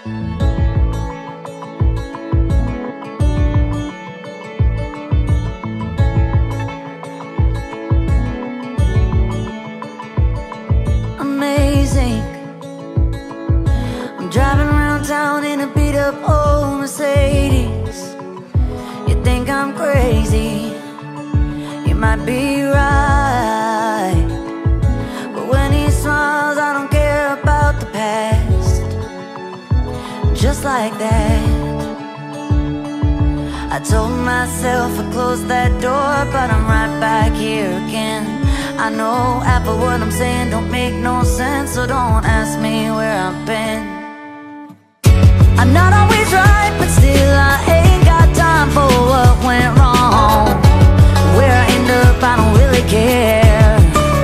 Amazing. I'm driving around town in a beat up old Mercedes. You think I'm crazy, you might be right, but when he smiles I don't care about the past. Just like that, I told myself I'd close that door, but I'm right back here again. I know half of what I'm saying don't make no sense, so don't ask me where I've been. I'm not always right, but still I ain't got time for what went wrong. Where I end up, I don't really care.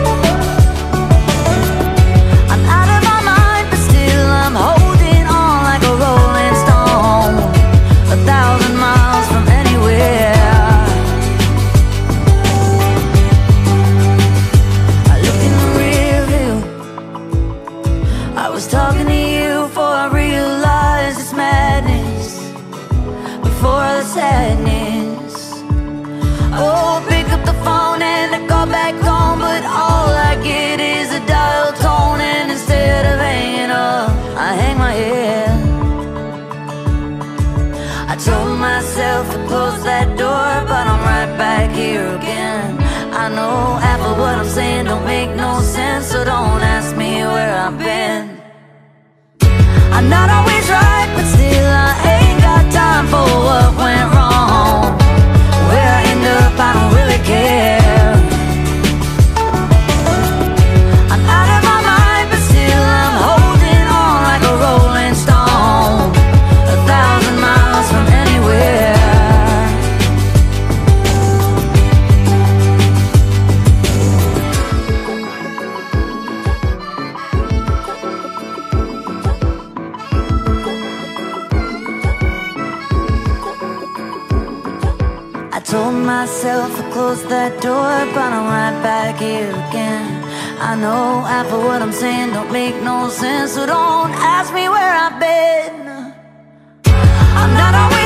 I'm out of my mind, but still I'm holding on like a rolling stone, 1,000 miles from anywhere. I look in the rear view, I was talking to you before I realized it's madness, before the sadness. Oh, pick up the phone and I call back home, but all I get is a dial tone, and instead of hanging up, I hang my head. I told myself to close that door, but I'm right back here again. I know half of what I'm saying don't make no sense, so don't ask me where I've been. I'm not always right, but still I ain't got time for what went wrong. Where I end up, I don't really care. I'm out of my mind, but still I'm holding on like a rolling stone, 1,000 miles from anywhere. I told myself to close that door, but I'm right back here again. I know half of what I'm saying don't make no sense, so don't ask me where I've been. I'm not always